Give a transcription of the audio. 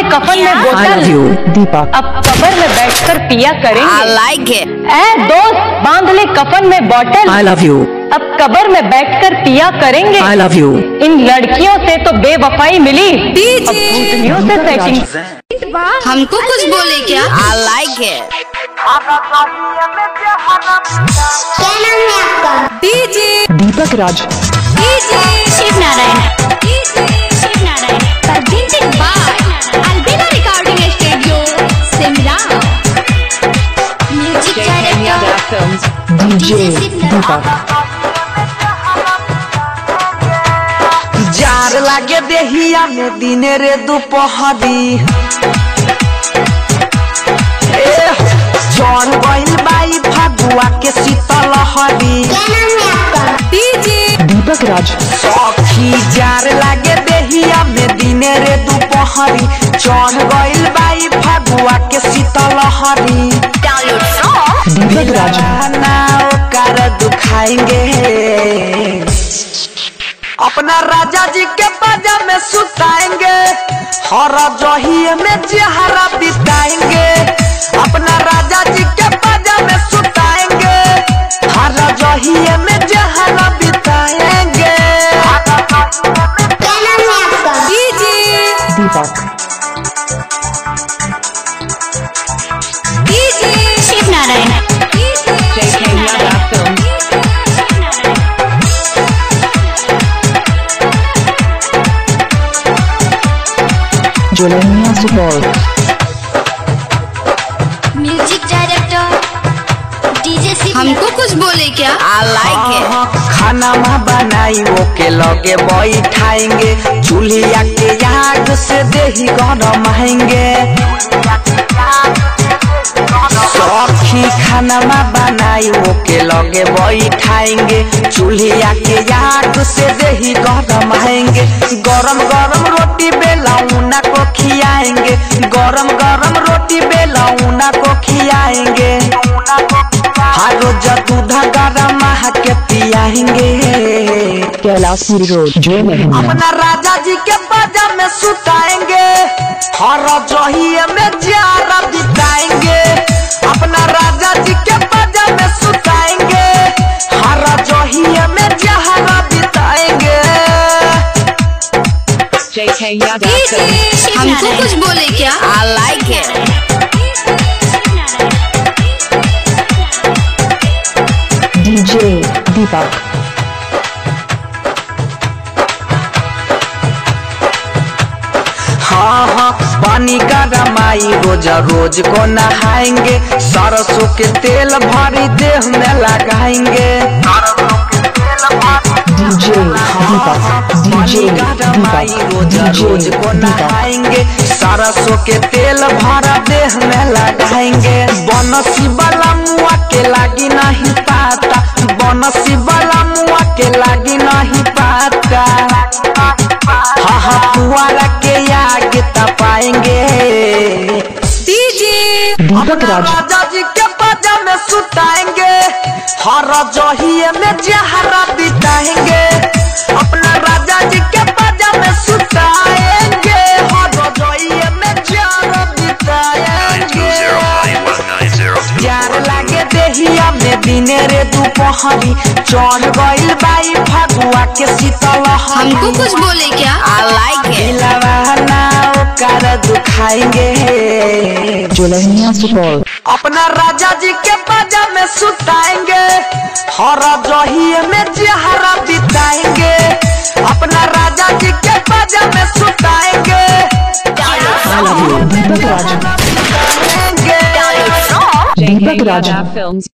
कफन में बोतल दीपक अब कब्र में बैठकर पिया करेंगे। I like it. ऐ दोस्त बांध ले कफन में बोतल I love you अब कब्र में बैठकर पिया करेंगे। I love you इन लड़कियों से तो बेवफाई मिली, अब भूतनियों से सेटिंग। हमको कुछ बोले क्या? I like it. क्या नाम है आपका? दीपक राज Shiv Narayan. Shiv Narayan. Presented by Albina Recording Studio, Simla. Music director DJ दीपक जार लागे देहिया में दिने रे दोपहरी जौन गइल बाई फगुआ के शीतल हरी। क्या नाम है आपका? दीपक राज सखी जार लागे देहिया में दिने रे दोपहरी जौन गइल बाई फगुआ के शीतल हरी। दीपक राज नाव कर दुखाएंगे अपना राजा जी के बाजा में सुताएंगे हर जहिए में जहरा बिताएंगे अपना राजा जी के बाजा में सुताएंगे हर जहिए में जहरा बिताएंगे। क्या नाम है आपका? Deepak Shiv Narayan. Jolaniya Supaul music director DJ Shiv. हमको कुछ बोले क्या? I like it. खाना में बनाई वो के लगे बैठाएंगे चूल्हिया के आग से देही गरमाएंगे। सखी खाना में बनाई वो के लगे बैठाएंगे चूल्हिया के आग से देही गरमाएंगे। गरम गरम रोटी बेलौना को खियाएंगे गरम गरम रोटी बेलौना को खियाएंगे हर रोज दूध गरम के पियाएंगे। कैलाशपुरी रोड जो में अपना राजा जी के बाजा में सुताएंगे हर जहिए में जारा बिताएंगे अपना राजा जी के बाजा में सुताएंगे हर जहिए में जहरा बिताएंगे। हमको कुछ बोले क्या? I like it. DJ Deepak हाँ हाँ पानी का रमाई रोज रोज को नहाएंगे सरसों के तेल भरी देह में लगाएंगे। डीजे दीपक डीजे दीपक रोज रोज को नहाएंगे सरसों के तेल भरा देह में लगाएंगे। बनसी वाला मुआ के लागी नहीं पाता बनसी वाला मुआ के लागी नहीं पाता हाँ हाँ पुआरा के आग तपाएंगे। दीपक राज राजा जी के बाजा में सुताएंगे हर जहिए में जहरा बिताएंगे अपना राजा जी के बाजा में सुताएंगे हर जहिए में जहरा बिताएंगे। जार लागे देहिया में दिने रे दोपहरी चढ़ गइल बाई फगुआ के शीतल हरी। हमको कुछ बोले क्या? I like it. कर दुखाएंगे जोलनिया सुपौल अपना राजा जी के बाजा में सुताएंगे हर जहिए में जहरा बिताएंगे अपना राजा जी के बाजा में सुताएंगे। दीपक राज दीपक राज